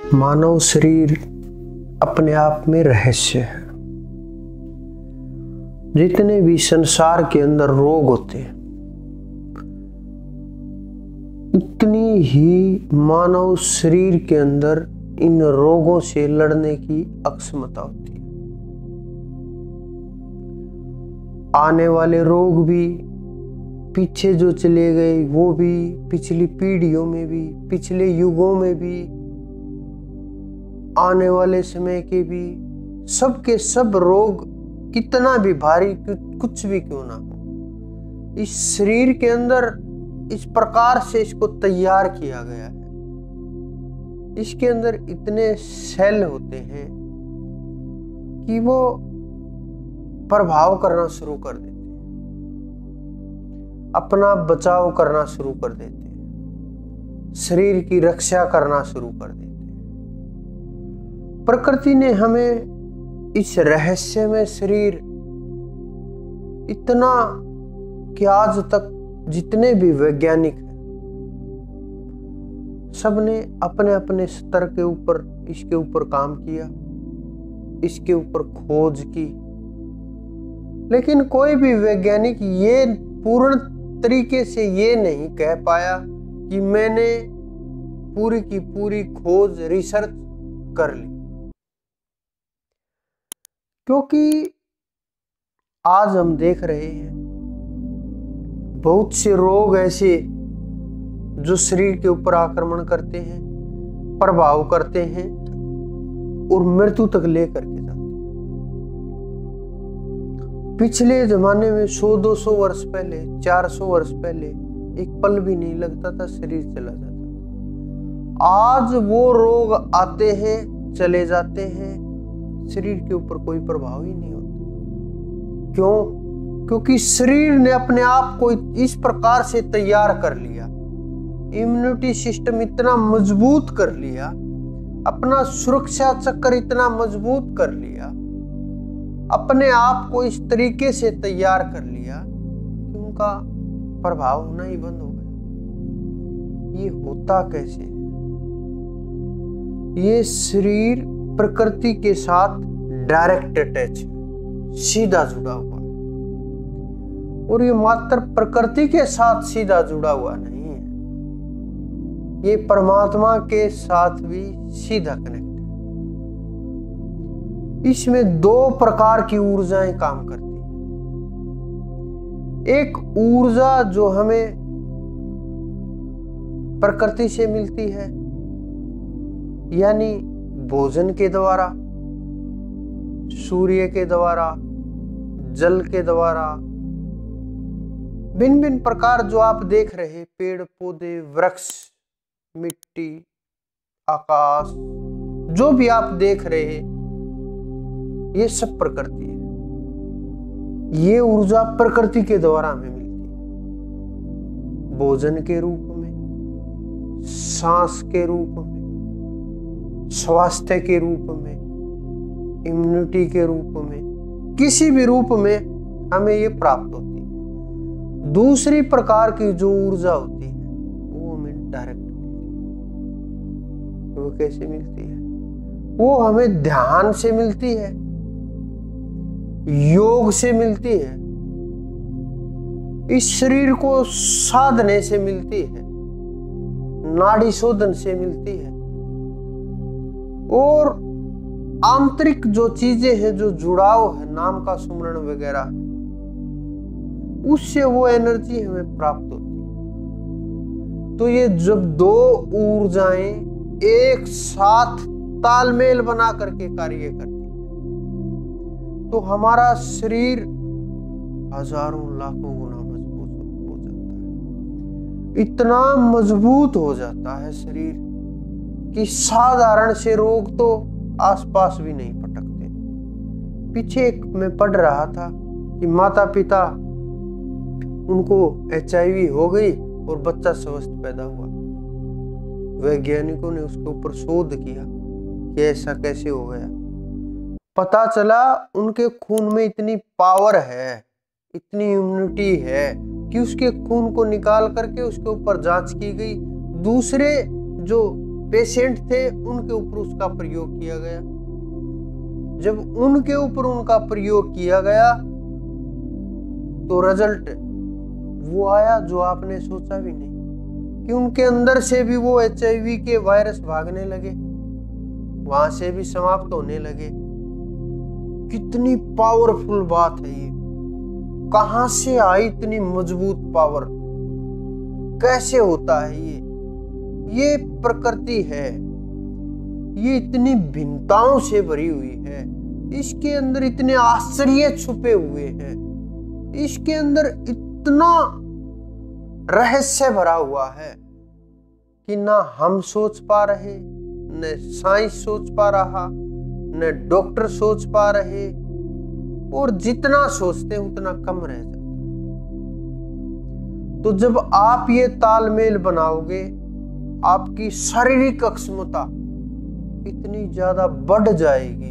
मानव शरीर अपने आप में रहस्य है। जितने भी संसार के अंदर रोग होते हैं, उतनी ही मानव शरीर के अंदर इन रोगों से लड़ने की अक्षमता होती है। आने वाले रोग भी, पीछे जो चले गए वो भी, पिछली पीढ़ियों में भी, पिछले युगों में भी, आने वाले समय के भी, सब के सब रोग कितना भी भारी कुछ भी क्यों ना हो, इस शरीर के अंदर इस प्रकार से इसको तैयार किया गया है। इसके अंदर इतने सेल होते हैं कि वो प्रभाव करना शुरू कर देते हैं, अपना बचाव करना शुरू कर देते हैं, शरीर की रक्षा करना शुरू कर देते हैं। प्रकृति ने हमें इस रहस्यमय शरीर इतना कि आज तक जितने भी वैज्ञानिक हैं, सबने अपने अपने स्तर के ऊपर इसके ऊपर काम किया, इसके ऊपर खोज की, लेकिन कोई भी वैज्ञानिक ये पूर्ण तरीके से ये नहीं कह पाया कि मैंने पूरी की पूरी खोज रिसर्च कर ली। क्योंकि आज हम देख रहे हैं बहुत से रोग ऐसे जो शरीर के ऊपर आक्रमण करते हैं, प्रभाव करते हैं और मृत्यु तक लेकर के जाते हैं। पिछले जमाने में 100-200 वर्ष पहले, 400 वर्ष पहले एक पल भी नहीं लगता था, शरीर चला जाता था। आज वो रोग आते हैं, चले जाते हैं, शरीर के ऊपर कोई प्रभाव ही नहीं होता। क्यों? क्योंकि शरीर ने अपने आप को इस प्रकार से तैयार कर लिया, इम्यूनिटी सिस्टम इतना मजबूत कर लिया, अपना सुरक्षा चक्र इतना मजबूत कर लिया, अपने आप को इस तरीके से तैयार कर लिया कि उनका प्रभाव होना ही बंद हो गया। ये होता कैसे है? ये शरीर प्रकृति के साथ डायरेक्ट अटैच, सीधा जुड़ा हुआ है। और ये मात्र प्रकृति के साथ सीधा जुड़ा हुआ नहीं है, ये परमात्मा के साथ भी सीधा कनेक्ट है। इसमें दो प्रकार की ऊर्जाएं काम करती हैं। एक ऊर्जा जो हमें प्रकृति से मिलती है, यानी भोजन के द्वारा, सूर्य के द्वारा, जल के द्वारा, भिन्न भिन्न प्रकार जो आप देख रहे, पेड़ पौधे, वृक्ष, मिट्टी, आकाश, जो भी आप देख रहे, ये सब प्रकृति है। ये ऊर्जा प्रकृति के द्वारा हमें मिलती है, भोजन के रूप में, सांस के रूप में, स्वास्थ्य के रूप में, इम्यूनिटी के रूप में, किसी भी रूप में हमें ये प्राप्त होती है। दूसरी प्रकार की जो ऊर्जा होती है वो हमें डायरेक्ट मिलती है। वो कैसे मिलती है? वो हमें ध्यान से मिलती है, योग से मिलती है, इस शरीर को साधने से मिलती है, नाड़ी शोधन से मिलती है, और आंतरिक जो चीजें हैं, जो जुड़ाव है, नाम का सुमरण वगैरह, उससे वो एनर्जी हमें प्राप्त होती है। तो ये जब दो ऊर्जाएं एक साथ तालमेल बना करके कार्य करती है, तो हमारा शरीर हजारों लाखों गुना मजबूत हो जाता है। इतना मजबूत हो जाता है शरीर कि साधारण से रोग तो आसपास भी नहीं पटकते। पीछे एक मैं पढ़ रहा था कि माता पिता, उनको HIV हो गई और बच्चा स्वस्थ पैदा हुआ। वैज्ञानिकों ने उसके ऊपर शोध किया कि ऐसा कैसे हो गया। पता चला उनके खून में इतनी पावर है, इतनी इम्यूनिटी है कि उसके खून को निकाल करके उसके ऊपर जांच की गई, दूसरे जो पेशेंट थे उनके ऊपर उसका प्रयोग किया गया। जब उनके ऊपर उनका प्रयोग किया गया तो रिजल्ट वो आया जो आपने सोचा भी नहीं, कि उनके अंदर से भी वो HIV के वायरस भागने लगे, वहां से भी समाप्त होने लगे। कितनी पावरफुल बात है ये, कहां से आई इतनी मजबूत पावर, कैसे होता है ये प्रकृति है, ये इतनी भिन्नताओं से भरी हुई है, इसके अंदर इतने आश्चर्य छुपे हुए हैं, इसके अंदर इतना रहस्य भरा हुआ है कि ना हम सोच पा रहे, न साइंस सोच पा रहा, न डॉक्टर सोच पा रहे, और जितना सोचते हैं उतना कम रह जाता है। तो जब आप ये तालमेल बनाओगे, आपकी शारीरिक अक्षमता इतनी ज्यादा बढ़ जाएगी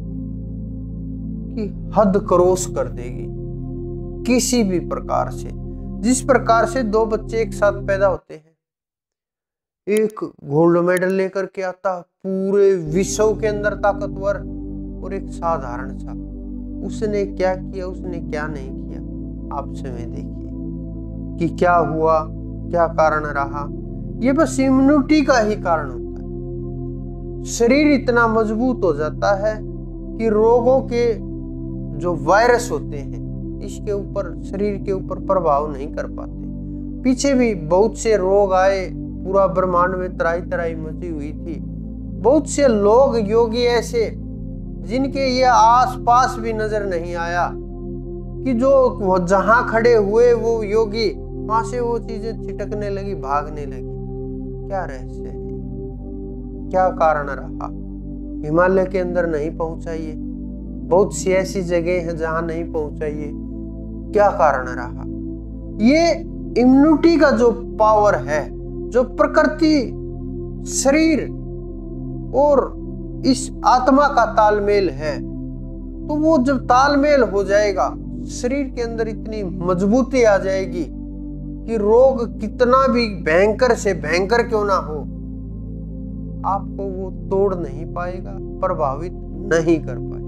कि हद क्रॉस कर देगी किसी भी प्रकार से। जिस प्रकार से दो बच्चे एक साथ पैदा होते हैं, एक गोल्ड मेडल लेकर के आता पूरे विश्व के अंदर ताकतवर, और एक साधारण सा, उसने क्या किया उसने क्या नहीं किया, आप स्वयं देखिए कि क्या हुआ, क्या कारण रहा। ये बस इम्यूनिटी का ही कारण होता है। शरीर इतना मजबूत हो जाता है कि रोगों के जो वायरस होते हैं इसके ऊपर, शरीर के ऊपर प्रभाव नहीं कर पाते। पीछे भी बहुत से रोग आए, पूरा ब्रह्मांड में त्राही त्राही मची हुई थी। बहुत से लोग योगी ऐसे जिनके ये आस पास भी नजर नहीं आया, कि जो वो जहां खड़े हुए वो योगी, वहां से वो चीजें छिटकने लगी, भागने लगी। क्या रहस्य है, क्या कारण रहा? हिमालय के अंदर नहीं पहुंचाइए, बहुत सी ऐसी जगह है जहां नहीं पहुंचाइए, क्या कारण रहा? ये इम्यूनिटी का जो पावर है, जो प्रकृति, शरीर और इस आत्मा का तालमेल है, तो वो जब तालमेल हो जाएगा, शरीर के अंदर इतनी मजबूती आ जाएगी कि रोग कितना भी भयंकर से भयंकर क्यों ना हो, आपको वो तोड़ नहीं पाएगा, प्रभावित नहीं कर पाएगा।